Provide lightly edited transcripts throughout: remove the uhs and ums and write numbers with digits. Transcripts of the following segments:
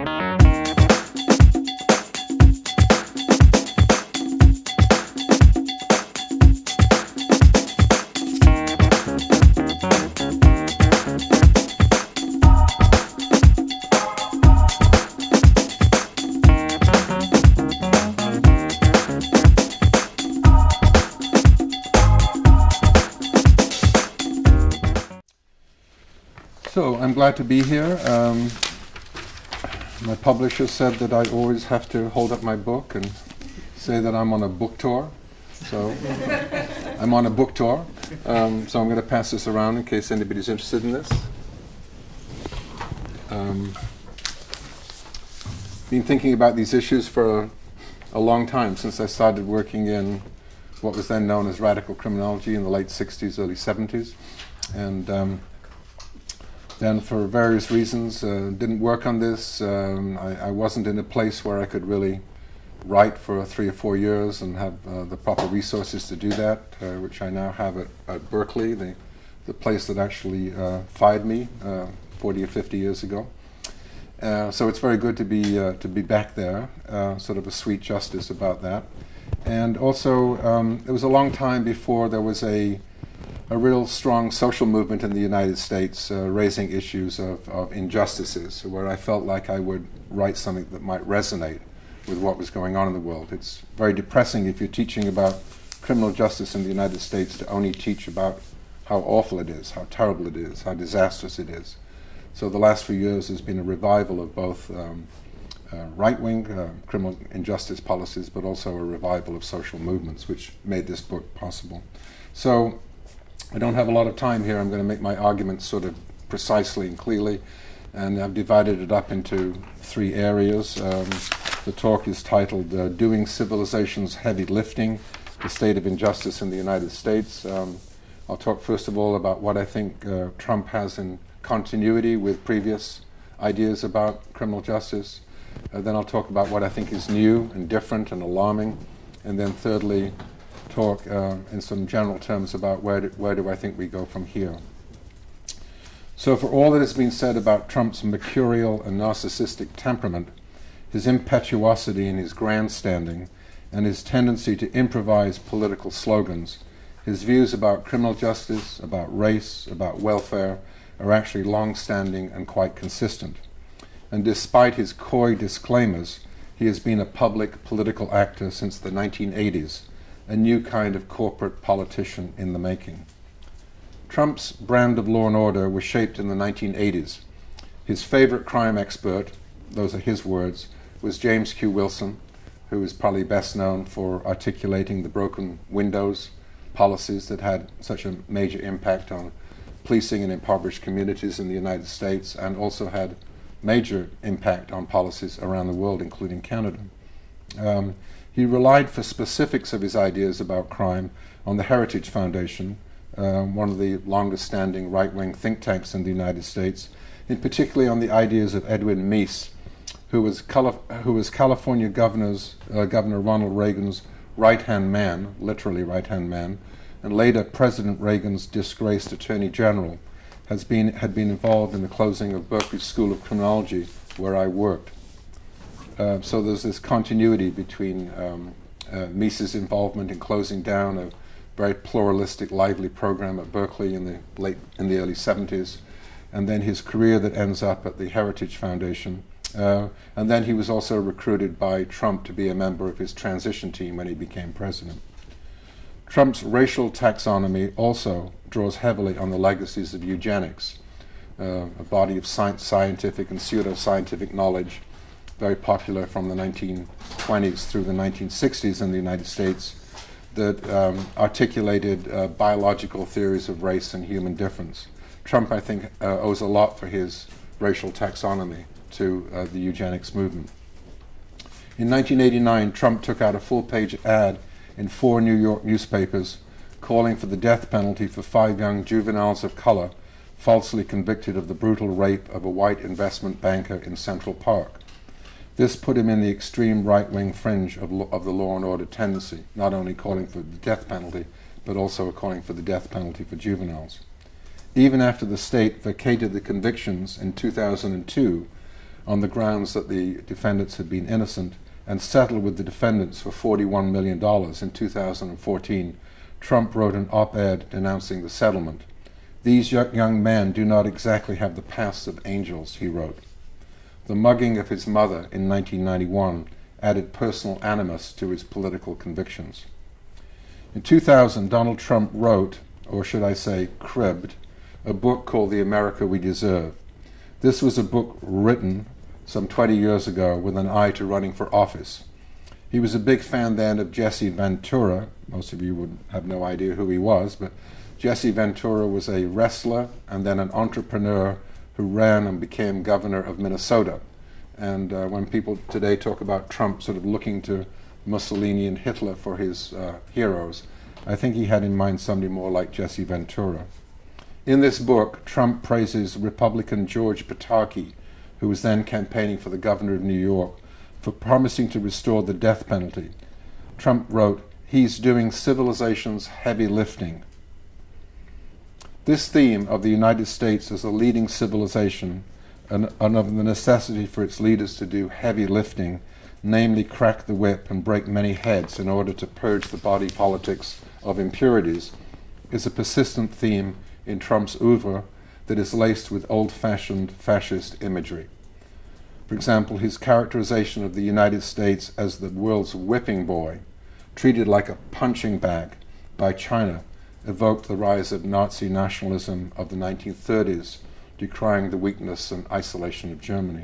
So I'm glad to be here. My publisher said that I always have to hold up my book and say that I'm on a book tour. So I'm on a book tour. So I'm going to pass this around in case anybody's interested in this. Been thinking about these issues for a long time, since I started working in what was then known as radical criminology in the late 60s, early 70s. And then for various reasons didn't work on this. I wasn't in a place where I could really write for 3 or 4 years and have the proper resources to do that, which I now have at Berkeley, the place that actually fired me 40 or 50 years ago. So it's very good to be back there, sort of a sweet justice about that. And also, it was a long time before there was a real strong social movement in the United States raising issues of injustices, where I felt like I would write something that might resonate with what was going on in the world. It's very depressing if you're teaching about criminal justice in the United States to only teach about how awful it is, how terrible it is, how disastrous it is. So the last few years there's been a revival of both right-wing criminal injustice policies, but also a revival of social movements, which made this book possible. So I don't have a lot of time here. I'm going to make my arguments sort of precisely and clearly, and I've divided it up into 3 areas. The talk is titled Doing Civilization's Heavy Lifting, the State of Injustice in the United States. I'll talk first of all about what I think Trump has in continuity with previous ideas about criminal justice. Then I'll talk about what I think is new and different and alarming. And then thirdly, talk in some general terms about where do I think we go from here. So for all that has been said about Trump's mercurial and narcissistic temperament, his impetuosity and his grandstanding, and his tendency to improvise political slogans, his views about criminal justice, about race, about welfare, are actually long-standing and quite consistent. And despite his coy disclaimers, he has been a public political actor since the 1980s, a new kind of corporate politician in the making. Trump's brand of law and order was shaped in the 1980s. His favorite crime expert, those are his words, was James Q. Wilson, who is probably best known for articulating the broken windows policies that had such a major impact on policing in impoverished communities in the United States, and also had major impact on policies around the world, including Canada. He relied for specifics of his ideas about crime on the Heritage Foundation, one of the longest-standing right-wing think tanks in the United States, and particularly on the ideas of Edwin Meese, who was California Governor Ronald Reagan's right-hand man, literally right-hand man, and later President Reagan's disgraced Attorney General, had been involved in the closing of Berkeley School of Criminology, where I worked. So there's this continuity between Meese's involvement in closing down a very pluralistic, lively program at Berkeley in the early 70s, and then his career that ends up at the Heritage Foundation. And then he was also recruited by Trump to be a member of his transition team when he became president. Trump's racial taxonomy also draws heavily on the legacies of eugenics, a body of scientific and pseudo-scientific knowledge very popular from the 1920s through the 1960s in the United States that articulated biological theories of race and human difference. Trump, I think, owes a lot for his racial taxonomy to the eugenics movement. In 1989, Trump took out a full-page ad in 4 New York newspapers calling for the death penalty for 5 young juveniles of color falsely convicted of the brutal rape of a white investment banker in Central Park. This put him in the extreme right-wing fringe of the law and order tendency, not only calling for the death penalty, but also calling for the death penalty for juveniles. Even after the state vacated the convictions in 2002, on the grounds that the defendants had been innocent and settled with the defendants for $41 million in 2014, Trump wrote an op-ed denouncing the settlement. "These young men do not exactly have the pasts of angels," he wrote. The mugging of his mother in 1991 added personal animus to his political convictions. In 2000, Donald Trump wrote, or should I say cribbed, a book called The America We Deserve. This was a book written some 20 years ago with an eye to running for office. He was a big fan then of Jesse Ventura. Most of you would have no idea who he was, but Jesse Ventura was a wrestler and then an entrepreneur who ran and became governor of Minnesota. And when people today talk about Trump sort of looking to Mussolini and Hitler for his heroes, I think he had in mind somebody more like Jesse Ventura. In this book, Trump praises Republican George Pataki, who was then campaigning for the governor of New York, for promising to restore the death penalty. Trump wrote, "He's doing civilization's heavy lifting." This theme of the United States as a leading civilization and of the necessity for its leaders to do heavy lifting, namely crack the whip and break many heads in order to purge the body politics of impurities, is a persistent theme in Trump's oeuvre that is laced with old-fashioned fascist imagery. For example, his characterization of the United States as the world's whipping boy, treated like a punching bag by China, evoked the rise of Nazi nationalism of the 1930s, decrying the weakness and isolation of Germany.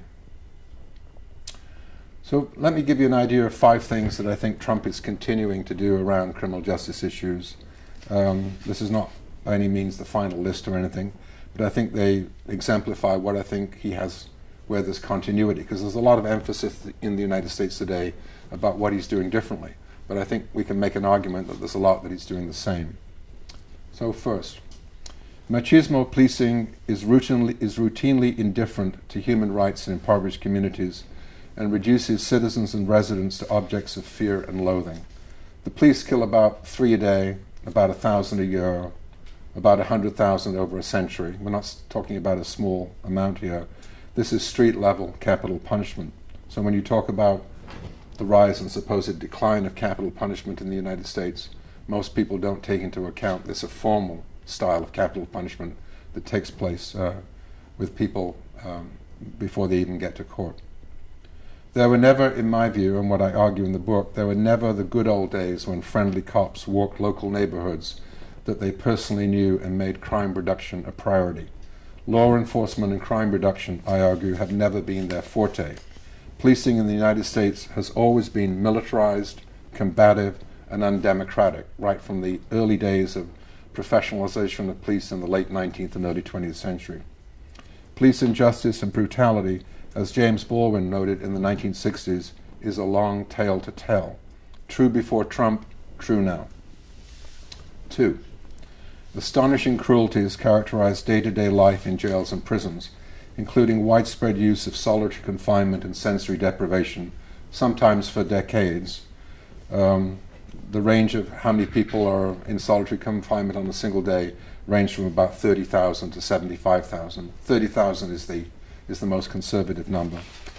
So let me give you an idea of 5 things that I think Trump is continuing to do around criminal justice issues. This is not by any means the final list or anything, but I think they exemplify what I think he has, where there's continuity, because there's a lot of emphasis in the United States today about what he's doing differently, but I think we can make an argument that there's a lot that he's doing the same. So first, machismo policing is routinely indifferent to human rights in impoverished communities and reduces citizens and residents to objects of fear and loathing. The police kill about 3 a day, about 1,000 a year, about 100,000 over a century. We're not talking about a small amount here. This is street-level capital punishment. So when you talk about the rise and supposed decline of capital punishment in the United States, most people don't take into account this a formal style of capital punishment that takes place with people before they even get to court. There were never, in my view, and what I argue in the book, there were never the good old days when friendly cops walked local neighborhoods that they personally knew and made crime reduction a priority. Law enforcement and crime reduction, I argue, have never been their forte. Policing in the United States has always been militarized, combative, and undemocratic, right from the early days of professionalization of police in the late 19th and early 20th century. Police injustice and brutality, as James Baldwin noted in the 1960s, is a long tale to tell. True before Trump, true now. 2. Astonishing cruelties characterize day-to-day life in jails and prisons, including widespread use of solitary confinement and sensory deprivation, sometimes for decades. The range of how many people are in solitary confinement on a single day range from about 30,000 to 75,000. 30,000 is the most conservative number.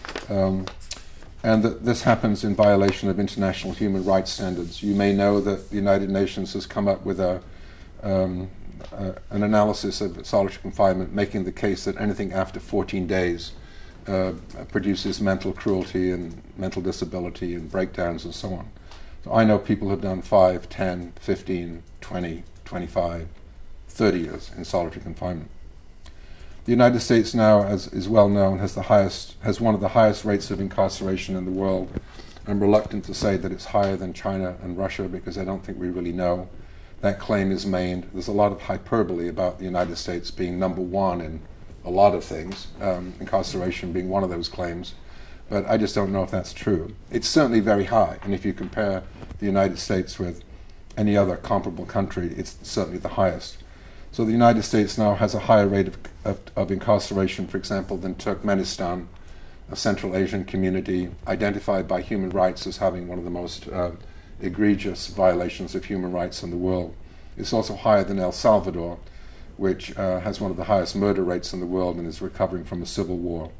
And that this happens in violation of international human rights standards. You may know that the United Nations has come up with an analysis of solitary confinement, making the case that anything after 14 days produces mental cruelty and mental disability and breakdowns and so on. So I know people have done 5, 10, 15, 20, 25, 30 years in solitary confinement. The United States now, as is well known, has one of the highest rates of incarceration in the world. I'm reluctant to say that it's higher than China and Russia because I don't think we really know. That claim is made. There's a lot of hyperbole about the United States being number 1 in a lot of things, incarceration being one of those claims, but I just don't know if that's true. It's certainly very high, and if you compare the United States with any other comparable country, it's certainly the highest. So the United States now has a higher rate of incarceration, for example, than Turkmenistan, a Central Asian community identified by human rights as having one of the most egregious violations of human rights in the world. It's also higher than El Salvador, which has one of the highest murder rates in the world and is recovering from a civil war.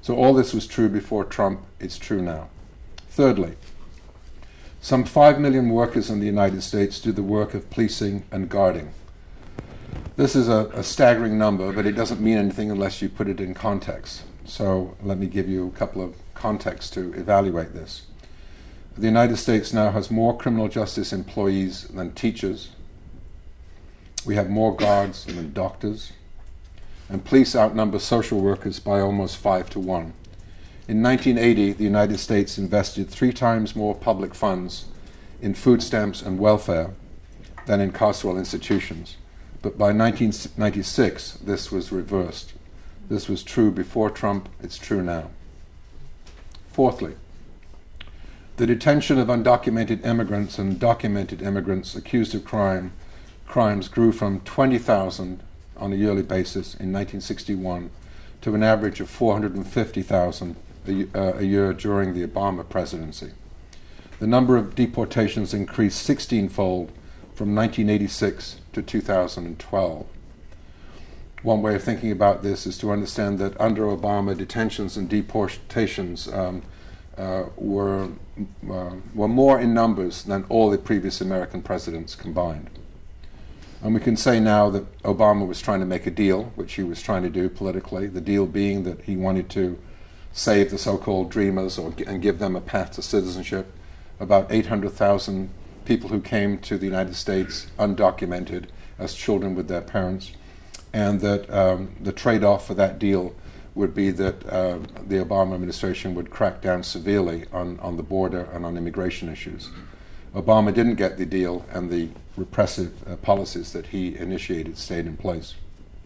So all this was true before Trump, it's true now. Thirdly, some 5 million workers in the United States do the work of policing and guarding. This is a staggering number, but it doesn't mean anything unless you put it in context. So let me give you a couple of contexts to evaluate this. The United States now has more criminal justice employees than teachers. We have more guards than doctors. And police outnumber social workers by almost 5 to 1. In 1980, the United States invested 3 times more public funds in food stamps and welfare than in carceral institutions. But by 1996, this was reversed. This was true before Trump, it's true now. Fourthly, the detention of undocumented immigrants and documented immigrants accused of crimes grew from 20,000 on a yearly basis in 1961 to an average of 450,000 a year during the Obama presidency. The number of deportations increased 16-fold from 1986 to 2012. One way of thinking about this is to understand that under Obama, detentions and deportations were more in numbers than all the previous American presidents combined. And we can say now that Obama was trying to make a deal, which he was trying to do politically, the deal being that he wanted to save the so-called dreamers and give them a path to citizenship. About 800,000 people who came to the United States undocumented as children with their parents, and that the trade-off for that deal would be that the Obama administration would crack down severely on the border and on immigration issues. Obama didn't get the deal, and the repressive policies that he initiated stayed in place.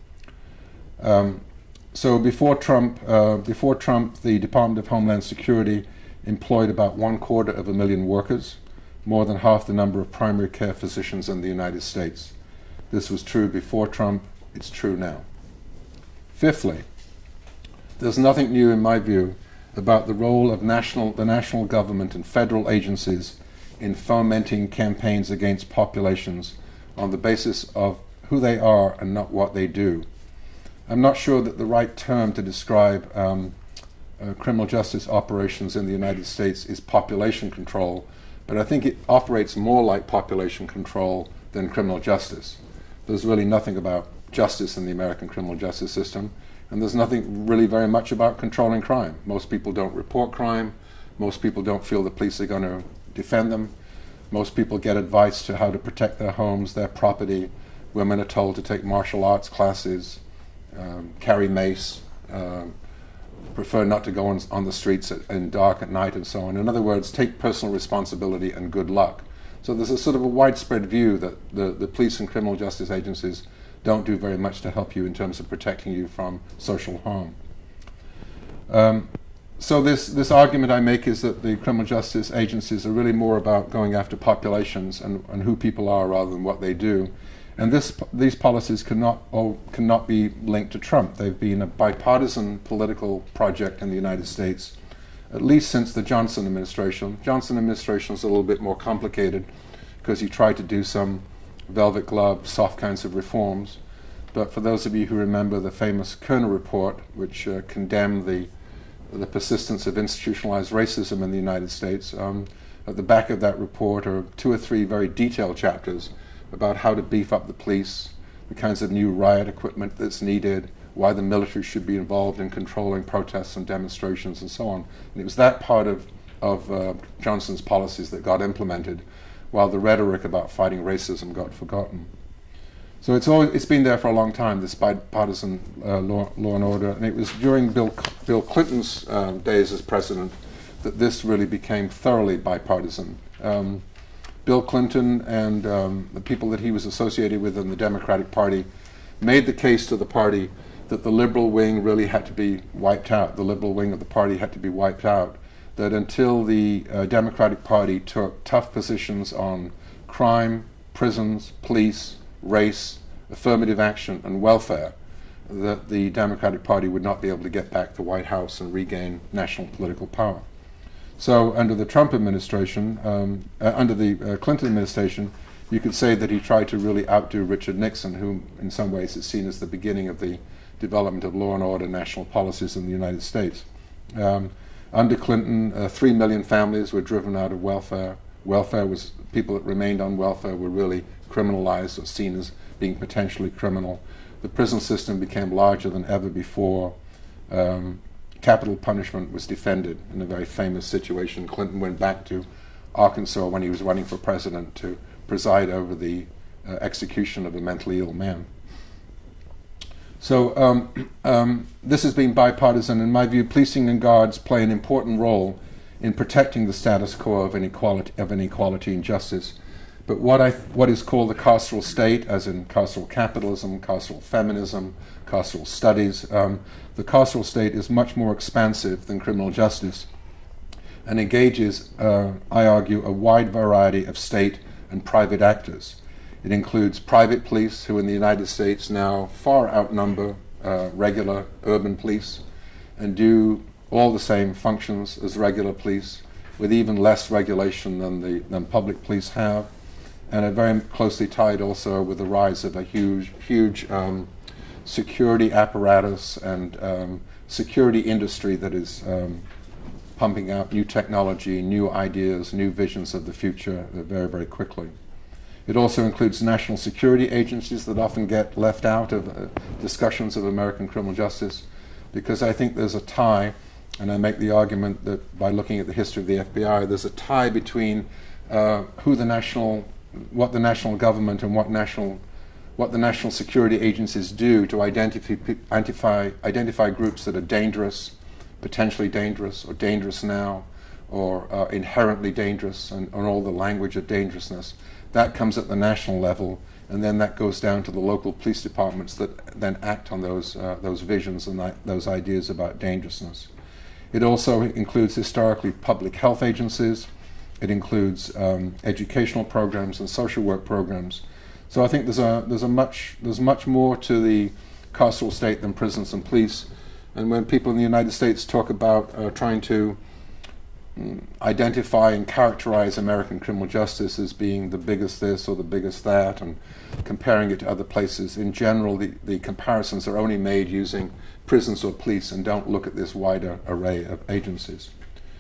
So before Trump, the Department of Homeland Security employed about 250,000 workers, more than half the number of primary care physicians in the United States. This was true before Trump, it's true now. Fifthly, there's nothing new in my view about the role of the national government and federal agencies in fomenting campaigns against populations on the basis of who they are and not what they do. I'm not sure that the right term to describe criminal justice operations in the United States is population control, but I think it operates more like population control than criminal justice. There's really nothing about justice in the American criminal justice system, and there's nothing really very much about controlling crime. Most people don't report crime. Most people don't feel the police are going to defend them. Most people get advice to how to protect their homes, their property. Women are told to take martial arts classes, carry mace, prefer not to go on the streets in dark at night, and so on. In other words, take personal responsibility and good luck. So there's a sort of a widespread view that the police and criminal justice agencies don't do very much to help you in terms of protecting you from social harm. So this argument I make is that the criminal justice agencies are really more about going after populations and who people are rather than what they do. And these policies cannot be linked to Trump. They've been a bipartisan political project in the United States, at least since the Johnson administration. Johnson administration is a little bit more complicated because he tried to do some velvet glove, soft kinds of reforms. But for those of you who remember the famous Kerner report, which condemned the persistence of institutionalized racism in the United States, at the back of that report are 2 or 3 very detailed chapters about how to beef up the police, the kinds of new riot equipment that's needed, why the military should be involved in controlling protests and demonstrations and so on. And it was that part of Johnson's policies that got implemented, while the rhetoric about fighting racism got forgotten. So it's been there for a long time, this bipartisan law and order, and it was during Bill Clinton's days as president that this really became thoroughly bipartisan. Bill Clinton and the people that he was associated with in the Democratic Party made the case to the party that the liberal wing really had to be wiped out. The liberal wing of the party had to be wiped out. That until the Democratic Party took tough positions on crime, prisons, police, race, affirmative action, and welfare, that the Democratic Party would not be able to get back the White House and regain national political power. So under the Trump administration, under the Clinton administration, you could say that he tried to really outdo Richard Nixon, who in some ways is seen as the beginning of the development of law and order national policies in the United States. Under Clinton, 3 million families were driven out of welfare. People that remained on welfare were really criminalized or seen as being potentially criminal. The prison system became larger than ever before. Capital punishment was defended in a very famous situation. Clinton went back to Arkansas when he was running for president to preside over the execution of a mentally ill man. So this has been bipartisan. In my view, policing and guards play an important role in protecting the status quo of inequality and justice. But what is called the carceral state, as in carceral capitalism, carceral feminism, carceral studies, the carceral state is much more expansive than criminal justice and engages, I argue, a wide variety of state and private actors. It includes private police, who in the United States now far outnumber regular urban police and do all the same functions as regular police, with even less regulation than public police have, and are very closely tied also with the rise of a huge security apparatus and security industry that is pumping out new technology, new ideas, new visions of the future very, very quickly. It also includes national security agencies that often get left out of discussions of American criminal justice, because I think there's a tie, and I make the argument that by looking at the history of the FBI, there's a tie between what the national government and what the national security agencies do to identify groups that are dangerous, potentially dangerous, or dangerous now, or inherently dangerous, and all the language of dangerousness. That comes at the national level, and then that goes down to the local police departments that then act on those visions and those ideas about dangerousness. It also includes historically public health agencies. It includes educational programs and social work programs. So I think there's much more to the carceral state than prisons and police. And when people in the United States talk about trying to identify and characterize American criminal justice as being the biggest this or the biggest that, and comparing it to other places, in general the comparisons are only made using prisons or police and don't look at this wider array of agencies.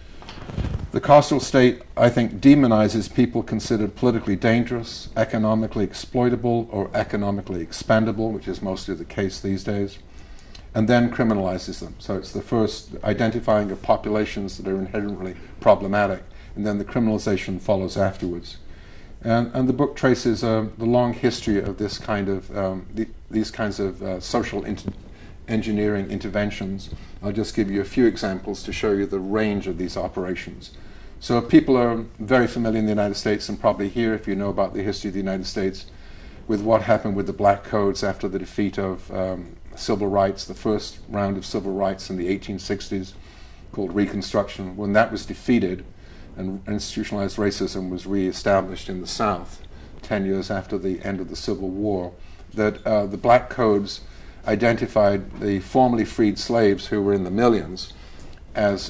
The carceral state, I think, demonizes people considered politically dangerous, economically exploitable, or economically expendable, which is mostly the case these days, and then criminalizes them. So it's the first identifying of populations that are inherently problematic, and then the criminalization follows afterwards. And the book traces the long history of this kind of these kinds of social engineering interventions. I'll just give you a few examples to show you the range of these operations. So people are very familiar in the United States, and probably here, if you know about the history of the United States, with what happened with the Black Codes after the defeat of civil rights, the first round of civil rights in the 1860s, called Reconstruction. When that was defeated and institutionalized racism was reestablished in the South 10 years after the end of the Civil War, that the Black Codes identified the formerly freed slaves, who were in the millions, as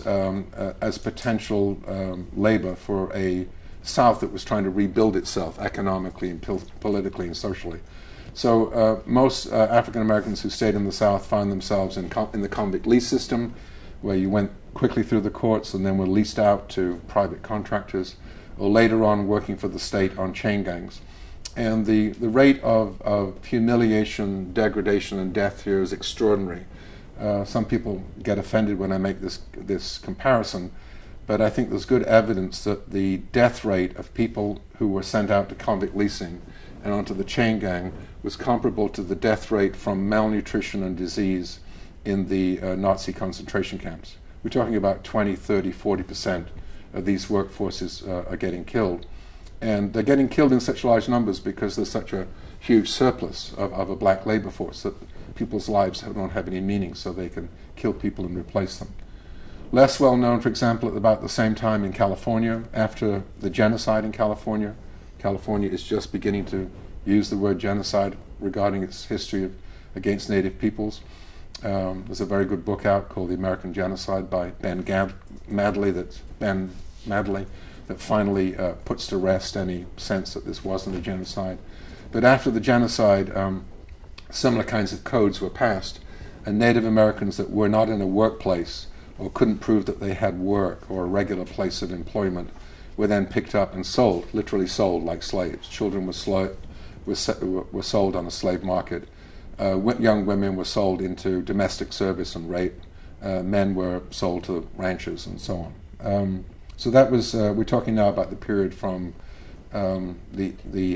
potential labor for a South that was trying to rebuild itself economically and politically and socially. So most African Americans who stayed in the South found themselves in the convict lease system, where you went quickly through the courts and then were leased out to private contractors, or later on working for the state on chain gangs. And the rate of humiliation, degradation, and death here is extraordinary. Some people get offended when I make this comparison, but I think there's good evidence that the death rate of people who were sent out to convict leasing and onto the chain gang was comparable to the death rate from malnutrition and disease in the Nazi concentration camps. We're talking about 20, 30, 40% of these workforces are getting killed. And they're getting killed in such large numbers because there's such a huge surplus of a black labor force that people's lives don't have any meaning, so they can kill people and replace them. Less well known, for example, at about the same time in California, after the genocide in California. California is just beginning to use the word genocide regarding its history against Native peoples. There's a very good book out called The American Genocide by Ben Madley that finally puts to rest any sense that this wasn't a genocide. But after the genocide, similar kinds of codes were passed, and Native Americans that were not in a workplace or couldn't prove that they had work or a regular place of employment were then picked up and sold, literally sold like slaves. Children were sold on a slave market. Young women were sold into domestic service and rape. Men were sold to ranchers and so on. So that was, we're talking now about the period from the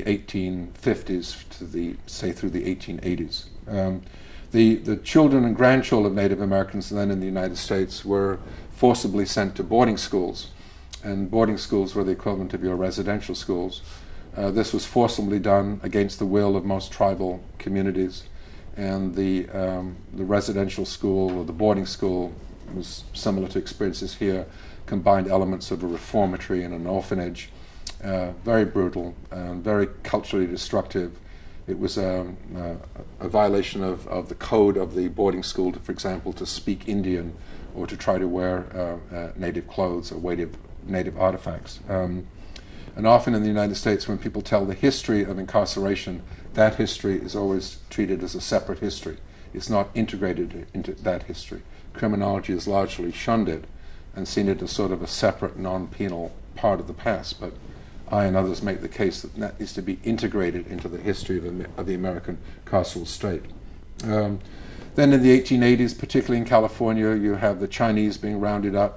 1850s to through the 1880s. The children and grandchildren of Native Americans then in the United States were forcibly sent to boarding schools, and boarding schools were the equivalent of your residential schools. This was forcibly done against the will of most tribal communities, and the residential school or the boarding school was similar to experiences here, combined elements of a reformatory and an orphanage. Very brutal and very culturally destructive. It was a violation of the code of the boarding school, for example, to speak Indian or to try to wear native clothes or native artifacts. And often in the United States, when people tell the history of incarceration, that history is always treated as a separate history. It's not integrated into that history. Criminology has largely shunned it and seen it as sort of a separate, non-penal part of the past. But I and others make the case that that needs to be integrated into the history of the American carceral state. Then in the 1880s, particularly in California, you have the Chinese being rounded up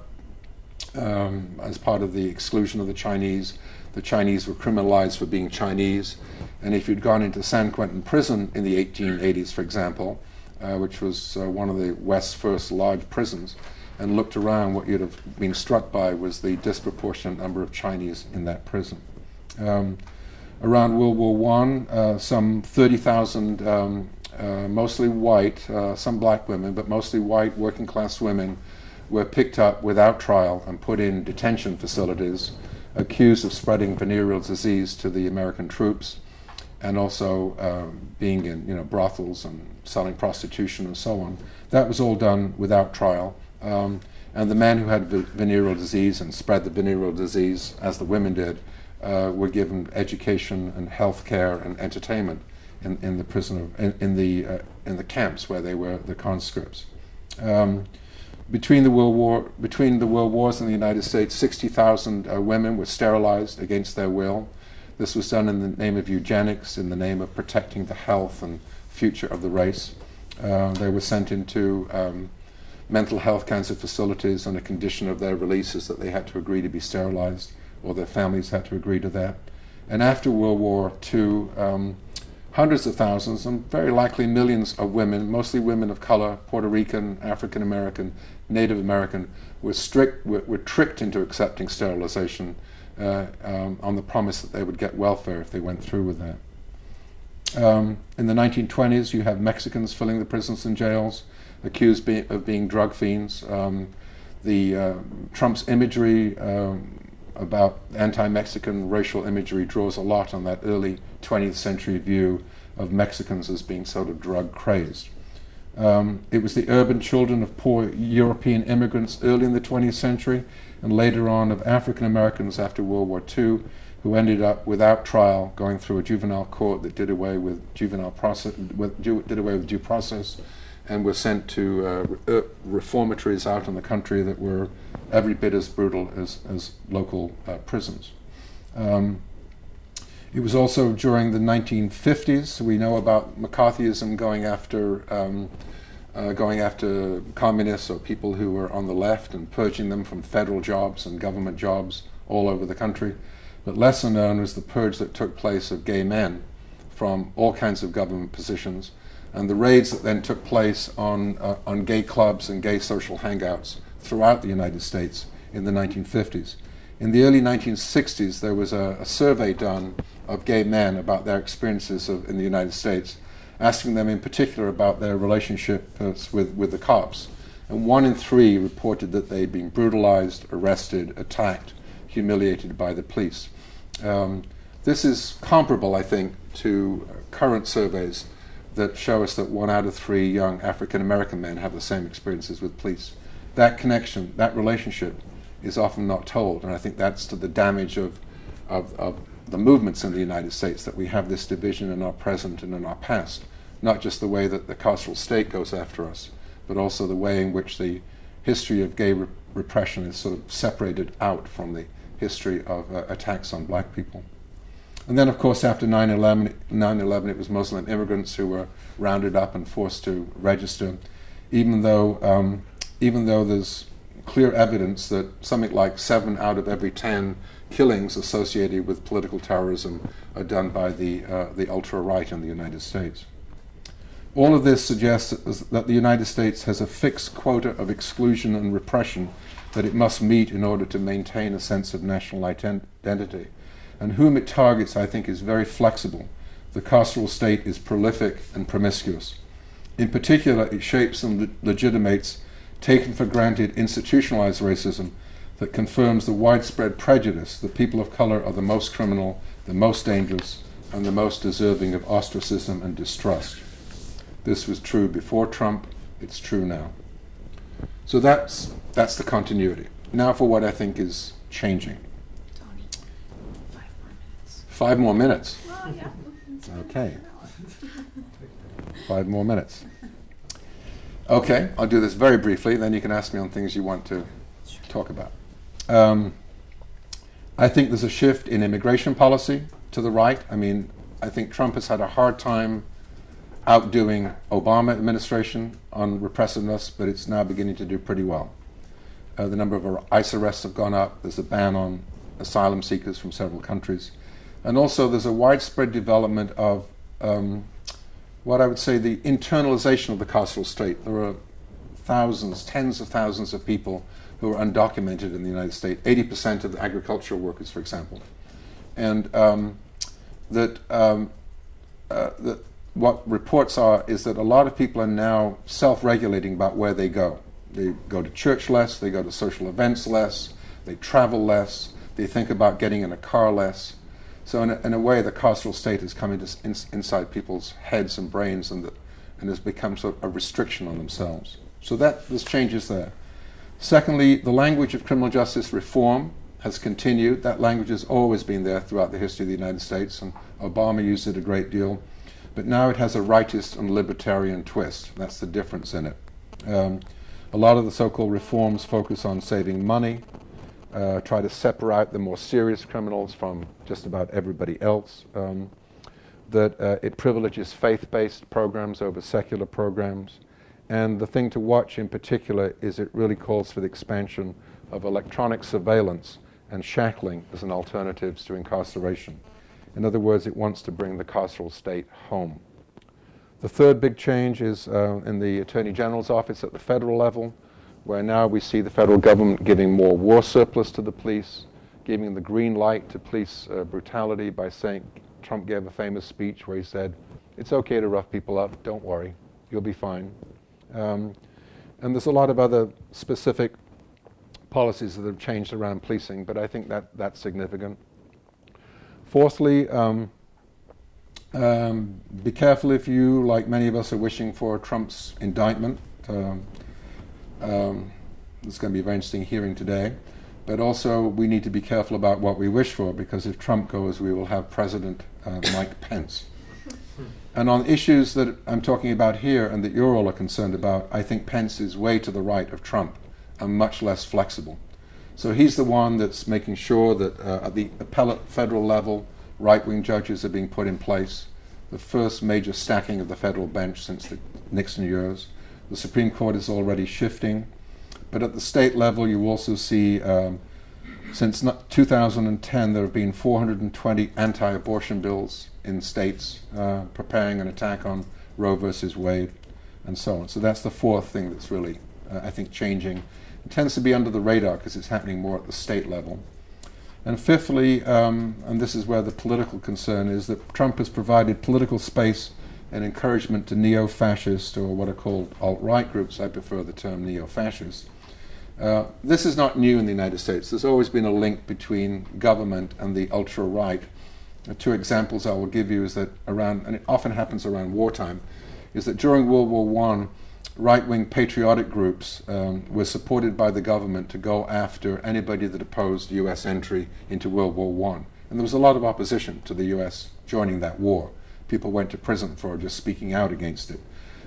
as part of the exclusion of the Chinese. The Chinese were criminalized for being Chinese. And if you'd gone into San Quentin prison in the 1880s, for example, which was one of the West's first large prisons, and looked around, what you'd have been struck by was the disproportionate number of Chinese in that prison. Around World War I, some 30,000, mostly white, some black women, but mostly white working class women were picked up without trial and put in detention facilities, accused of spreading venereal disease to the American troops, and also being in brothels and selling prostitution and so on. That was all done without trial. And the men who had venereal disease and spread the venereal disease, as the women did, were given education and health care and entertainment in the prison in the camps where they were the conscripts. Between the world wars in the United States, 60,000 women were sterilized against their will. This was done in the name of eugenics, in the name of protecting the health and future of the race. They were sent into mental health cancer facilities on a condition of their releases that they had to agree to be sterilized, or their families had to agree to that. And after World War II, hundreds of thousands, and very likely millions of women, mostly women of color, Puerto Rican, African American, Native American, were tricked into accepting sterilization on the promise that they would get welfare if they went through with that. In the 1920s, you have Mexicans filling the prisons and jails, accused of being drug fiends. Trump's imagery about anti-Mexican racial imagery draws a lot on that early 20th century view of Mexicans as being sort of drug crazed. It was the urban children of poor European immigrants early in the 20th century, and later on of African Americans after World War II, who ended up without trial going through a juvenile court that did away with due process, and were sent to reformatories out in the country that were every bit as brutal as local prisons. It was also during the 1950s, we know about McCarthyism going after communists or people who were on the left and purging them from federal jobs and government jobs all over the country. But lesser known was the purge that took place of gay men from all kinds of government positions, and the raids that then took place on gay clubs and gay social hangouts throughout the United States in the 1950s. In the early 1960s, there was a survey done of gay men about their experiences in the United States, asking them in particular about their relationships with the cops. And 1 in 3 reported that they'd been brutalized, arrested, attacked, humiliated by the police. This is comparable, I think, to current surveys that show us that 1 out of 3 young African American men have the same experiences with police. That connection, that relationship, is often not told, and I think that's to the damage of the movements in the United States, that we have this division in our present and in our past, not just the way that the carceral state goes after us, but also the way in which the history of gay repression is sort of separated out from the history of attacks on black people. And then, of course, after 9/11, it was Muslim immigrants who were rounded up and forced to register, even though there's clear evidence that something like 7 out of every 10 killings associated with political terrorism are done by the ultra-right in the United States. All of this suggests that the United States has a fixed quota of exclusion and repression that it must meet in order to maintain a sense of national identity. And whom it targets, I think, is very flexible. The carceral state is prolific and promiscuous. In particular, it shapes and legitimates taken for granted institutionalized racism that confirms the widespread prejudice that people of color are the most criminal, the most dangerous, and the most deserving of ostracism and distrust. This was true before Trump, it's true now. So that's the continuity. Now for what I think is changing. Tony, 5 more minutes. 5 more minutes? Well, yeah. Okay. 5 more minutes. Okay, I'll do this very briefly, then you can ask me on things you want to talk about. I think there's a shift in immigration policy to the right. I mean, I think Trump has had a hard time outdoing Obama administration on repressiveness, but it's now beginning to do pretty well. The number of ICE arrests have gone up. There's a ban on asylum seekers from several countries. And also there's a widespread development of what I would say the internalization of the carceral state. There are thousands, tens of thousands of people who are undocumented in the United States, 80% of the agricultural workers, for example. And what reports are is that a lot of people are now self-regulating about where they go. They go to church less, they go to social events less, they travel less, they think about getting in a car less. So in a way, the carceral state is coming inside people's heads and brains and has become sort of a restriction on themselves. So there's changes there. Secondly, the language of criminal justice reform has continued. That language has always been there throughout the history of the United States, and Obama used it a great deal. But now it has a rightist and libertarian twist. That's the difference in it. A lot of the so-called reforms focus on saving money, try to separate the more serious criminals from just about everybody else, that it privileges faith-based programs over secular programs. And the thing to watch in particular is it really calls for the expansion of electronic surveillance and shackling as an alternative to incarceration. In other words, it wants to bring the carceral state home. The third big change is in the Attorney General's office at the federal level, where now we see the federal government giving more war surplus to the police, giving the green light to police brutality by saying, Trump gave a famous speech where he said, it's okay to rough people up, don't worry, you'll be fine. And there's a lot of other specific policies that have changed around policing, but I think that's significant. Fourthly, be careful if you, like many of us, are wishing for Trump's indictment. It's going to be a very interesting hearing today. But also, we need to be careful about what we wish for, because if Trump goes, we will have President Mike Pence. And on issues that I'm talking about here and that you're all are concerned about, I think Pence is way to the right of Trump and much less flexible. So he's the one that's making sure that at the appellate federal level, right-wing judges are being put in place. The first major stacking of the federal bench since the Nixon years. The Supreme Court is already shifting. But at the state level, you also see, since 2010, there have been 420 anti-abortion bills in states preparing an attack on Roe versus Wade and so on. So that's the fourth thing that's really, I think, changing. It tends to be under the radar because it's happening more at the state level. And fifthly, and this is where the political concern is, that Trump has provided political space and encouragement to neo-fascist, or what are called alt-right groups. I prefer the term neo-fascist. This is not new in the United States. There's always been a link between government and the ultra-right. Two examples I will give you is that around, and it often happens around wartime, is that during World War I, right-wing patriotic groups were supported by the government to go after anybody that opposed U.S. entry into World War I. And there was a lot of opposition to the U.S. joining that war. People went to prison for just speaking out against it.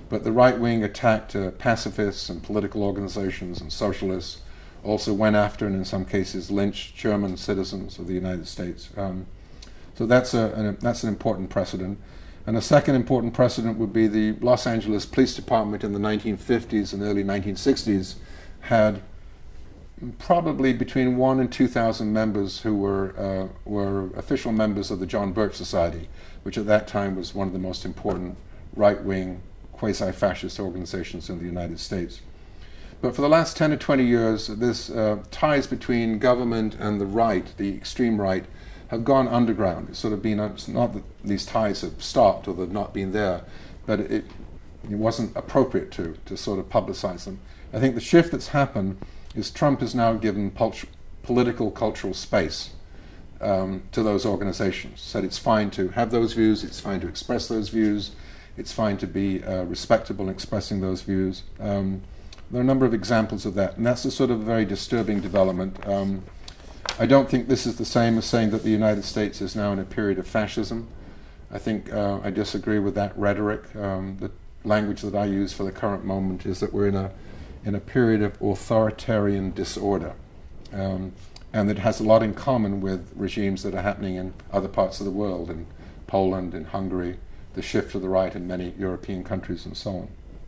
But the right wing attacked pacifists and political organizations and socialists, also went after and in some cases lynched German citizens of the United States. So that's an important precedent. And a second important precedent would be the Los Angeles Police Department in the 1950s and early 1960s had probably between 1,000 and 2,000 members who were official members of the John Birch Society, which at that time was one of the most important right-wing quasi-fascist organizations in the United States. But for the last 10 or 20 years, this ties between government and the right, the extreme right, have gone underground. It's sort of been, it's not that these ties have stopped or they've not been there, but it wasn't appropriate to sort of publicize them. I think the shift that's happened is Trump has now given political, cultural space to those organizations. Said it's fine to have those views, it's fine to express those views, it's fine to be respectable in expressing those views. There are a number of examples of that, and that's a sort of very disturbing development. I don't think this is the same as saying that the United States is now in a period of fascism. I think I disagree with that rhetoric. The language that I use for the current moment is that we're in a period of authoritarian disorder. And it has a lot in common with regimes that are happening in other parts of the world, in Poland, in Hungary, the shift to the right in many European countries and so on.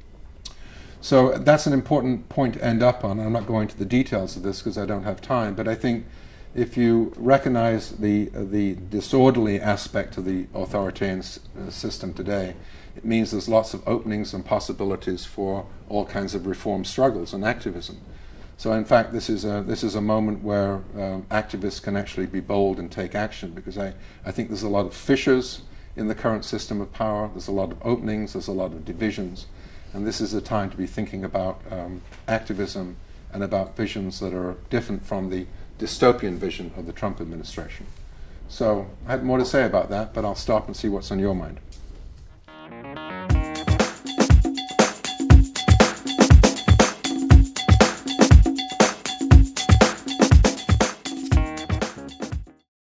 So that's an important point to end up on. I'm not going to the details of this because I don't have time, but I think if you recognize the disorderly aspect of the authoritarian system today, it means there's lots of openings and possibilities for all kinds of reform struggles and activism. So in fact, this is a moment where activists can actually be bold and take action, because I think there's a lot of fissures in the current system of power, there's a lot of openings, there's a lot of divisions, and this is a time to be thinking about activism and about visions that are different from the dystopian vision of the Trump administration. So I had more to say about that, but I'll stop and see what's on your mind.